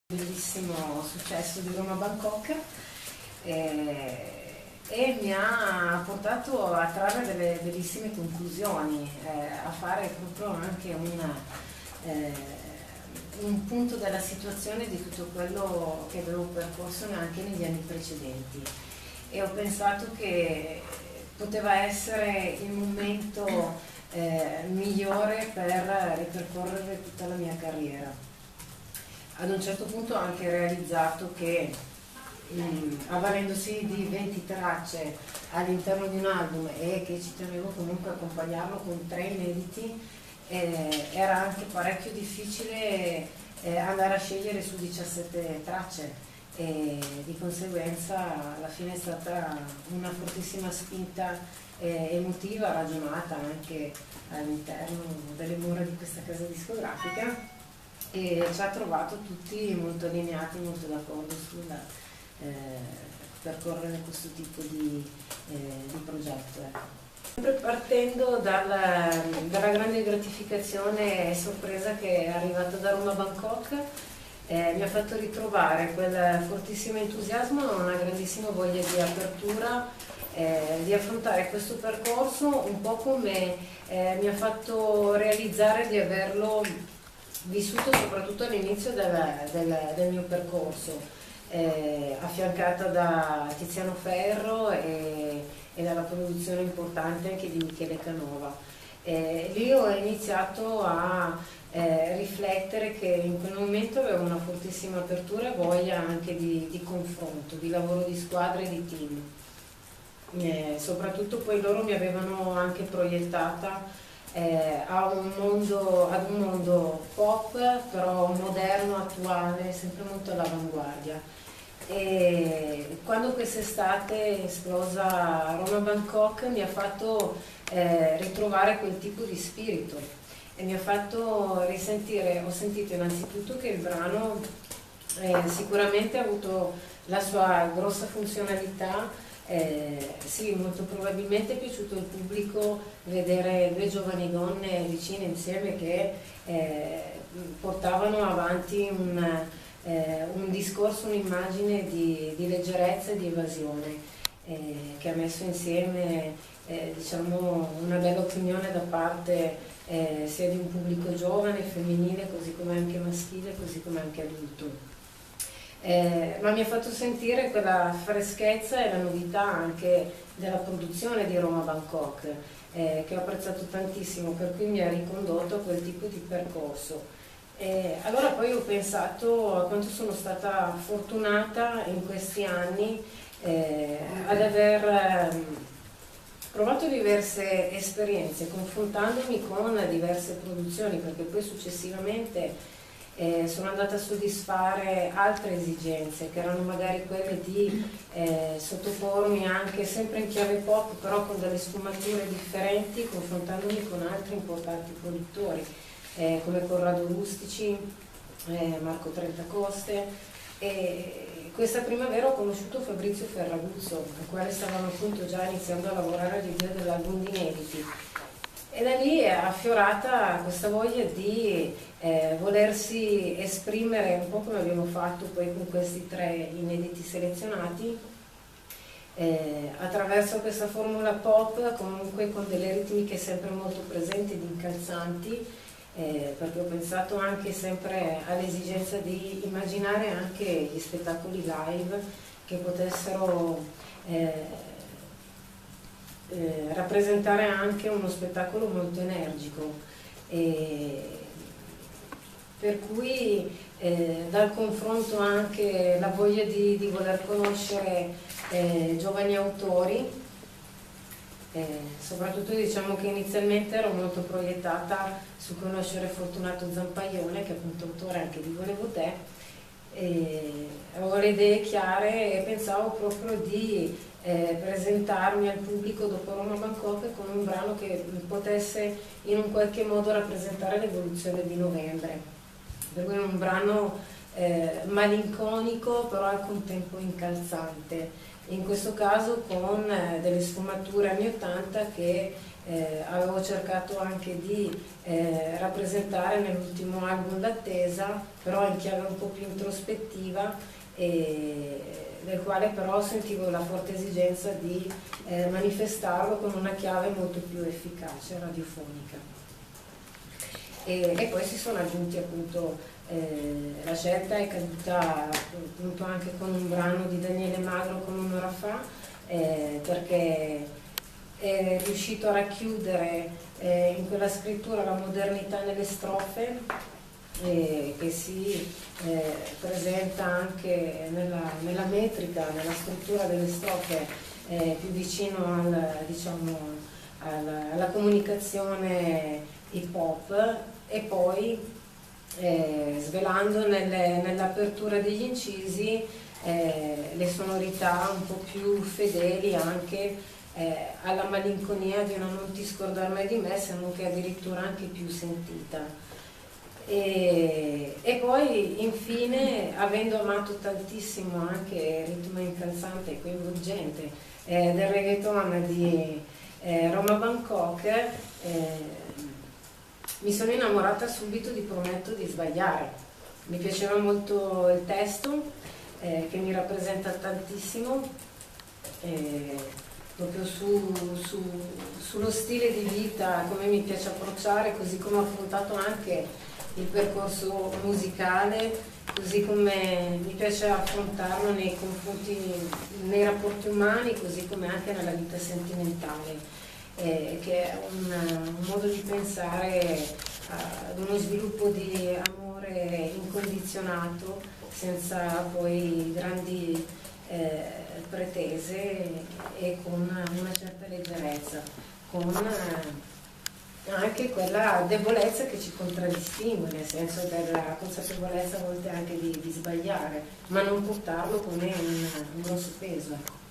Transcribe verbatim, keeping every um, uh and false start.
Bellissimo successo di Roma Bangkok eh, e mi ha portato a trarre delle bellissime conclusioni, eh, a fare proprio anche una, eh, un punto della situazione di tutto quello che avevo percorso anche negli anni precedenti, e ho pensato che poteva essere il momento eh, migliore per ripercorrere tutta la mia carriera. Ad un certo punto ho anche realizzato che mh, avvalendosi di venti tracce all'interno di un album e che ci tenevo comunque a accompagnarlo con tre inediti, eh, era anche parecchio difficile eh, andare a scegliere su diciassette tracce, e di conseguenza alla fine è stata una fortissima spinta eh, emotiva, ragionata anche all'interno delle mura di questa casa discografica, e ci ha trovato tutti molto allineati, molto d'accordo sul eh, percorrere questo tipo di, eh, di progetto. Ecco. Sempre partendo dalla, dalla grande gratificazione e sorpresa che è arrivata da Roma Bangkok, eh, mi ha fatto ritrovare quel fortissimo entusiasmo e una grandissima voglia di apertura, eh, di affrontare questo percorso un po' come eh, mi ha fatto realizzare di averlo vissuto soprattutto all'inizio del, del, del mio percorso, eh, affiancata da Tiziano Ferro e, e dalla produzione importante anche di Michele Canova. Eh, lì ho iniziato a eh, riflettere che in quel momento avevo una fortissima apertura e voglia anche di, di confronto, di lavoro di squadra e di team. Eh, soprattutto poi loro mi avevano anche proiettata Eh, a un mondo, ad un mondo pop, però moderno, attuale, sempre molto all'avanguardia. E quando quest'estate esplosa Roma Bangkok mi ha fatto eh, ritrovare quel tipo di spirito e mi ha fatto risentire, ho sentito innanzitutto che il brano eh, sicuramente ha avuto la sua grossa funzionalità. Eh, sì, molto probabilmente è piaciuto al pubblico vedere due giovani donne vicine insieme che eh, portavano avanti un, eh, un discorso, un'immagine di, di leggerezza e di evasione, eh, che ha messo insieme eh, diciamo, una bella opinione da parte eh, sia di un pubblico giovane, femminile, così come anche maschile, così come anche adulto. Eh, ma mi ha fatto sentire quella freschezza e la novità anche della produzione di Roma Bangkok, eh, che ho apprezzato tantissimo, per cui mi ha ricondotto a quel tipo di percorso. Eh, allora poi ho pensato a quanto sono stata fortunata in questi anni eh, ad aver eh, provato diverse esperienze, confrontandomi con diverse produzioni, perché poi successivamente Eh, sono andata a soddisfare altre esigenze, che erano magari quelle di eh, sottopormi anche sempre in chiave pop, però con delle sfumature differenti, confrontandomi con altri importanti produttori eh, come Corrado Rustici, eh, Marco Trentacoste. E questa primavera ho conosciuto Fabrizio Ferraguzzo, al quale stavamo appunto già iniziando a lavorare all'idea dell'album di inediti. E da lì è affiorata questa voglia di eh, volersi esprimere un po' come abbiamo fatto poi con questi tre inediti selezionati, eh, attraverso questa formula pop, comunque con delle ritmiche sempre molto presenti ed incalzanti, eh, perché ho pensato anche sempre all'esigenza di immaginare anche gli spettacoli live che potessero eh, Eh, rappresentare anche uno spettacolo molto energico, e per cui eh, dal confronto anche la voglia di, di voler conoscere eh, giovani autori, eh, soprattutto diciamo che inizialmente ero molto proiettata su conoscere Fortunato Zampaglione, che è appunto autore anche di Volevo Te, e avevo le idee chiare e pensavo proprio di Eh, presentarmi al pubblico dopo Roma Bangkok con un brano che potesse in un qualche modo rappresentare l'evoluzione di novembre, per cui un brano eh, malinconico però al contempo incalzante, in questo caso con eh, delle sfumature anni ottanta che eh, avevo cercato anche di eh, rappresentare nell'ultimo album L'Attesa, però in chiave un po' più introspettiva, e del quale però sentivo la forte esigenza di eh, manifestarlo con una chiave molto più efficace, radiofonica. E, e poi si sono aggiunti appunto, eh, la scelta è caduta appunto anche con un brano di Daniele Magro come un'ora fa, eh, perché è riuscito a racchiudere eh, in quella scrittura la modernità nelle strofe, eh, che si eh, presenta anche nella, nella metrica, nella struttura delle strofe, eh, più vicino al, diciamo, alla, alla comunicazione hip hop, e poi eh, svelando nelle, nell'apertura degli incisi eh, le sonorità un po' più fedeli anche eh, alla malinconia di una non ti scordar mai di me, se non che addirittura anche più sentita. E, e poi infine, avendo amato tantissimo anche il ritmo incalzante e coinvolgente eh, del reggaeton di eh, Roma Bangkok, eh, mi sono innamorata subito di Prometto di sbagliare. Mi piaceva molto il testo, eh, che mi rappresenta tantissimo, eh, proprio su, su, sullo stile di vita, come mi piace approcciare, così come ho affrontato anche il percorso musicale, così come mi piace affrontarlo nei confronti, nei rapporti umani, così come anche nella vita sentimentale. Eh, che è un, un modo di pensare ad uno sviluppo di amore incondizionato, senza poi grandi eh, pretese, e con una, una certa leggerezza, con eh, anche quella debolezza che ci contraddistingue, nel senso della consapevolezza a volte anche di, di sbagliare, ma non portarlo come un, un grosso peso.